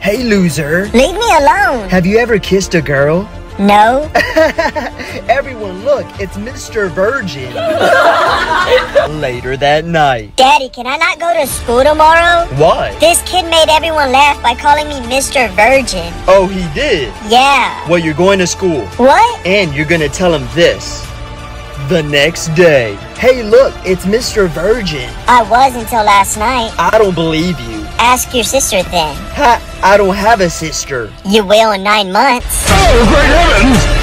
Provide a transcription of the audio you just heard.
Hey, loser. Leave me alone. Have you ever kissed a girl? No. Everyone, look, it's Mr. Virgin. Later that night. Daddy, can I not go to school tomorrow? Why? This kid made everyone laugh by calling me Mr. Virgin. Oh, he did? Yeah. Well, you're going to school. What? And you're gonna tell him this. The next day. Hey, look, it's Mr. Virgin. I was until last night. I don't believe you. Ask your sister then. Ha, I don't have a sister. You will in 9 months. Oh, great heavens!